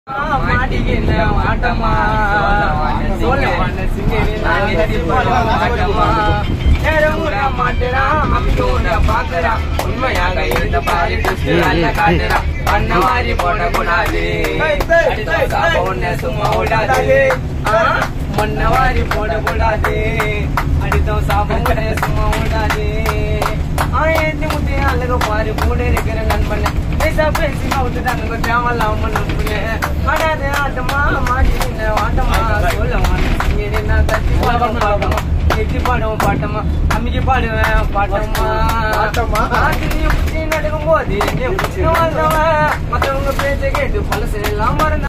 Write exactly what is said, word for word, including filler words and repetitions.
ஆட்டமா மாட்டேறான் பாக்குறான் உண்மையாக இருந்த பாரு காட்டுறான் பண்ண மாதிரி போடக்கூடாது சும்மா விடாது மண்ண வாரி போடக்கூடாது அடித்தோம் சாப்பிட சும்மா விடாது ஆயிரத்தி முட்டி அழக பாரு கூட இருக்கிற நண்பன் பேசா பேசி விட்டுட்டாங்க தேவலாம் ஆடாது ஆட்டமா மாட்டி ஆட்டமா சொல்ல கத்தி பாடம் பாடமா எட்டி பாடுவோம் பாட்டமா அம்மிக்கு பாடுவேன் பாட்டமா நடக்கும் போது மத்தவங்க பேச்ச கேட்டு பழசு எல்லாம் மறந்த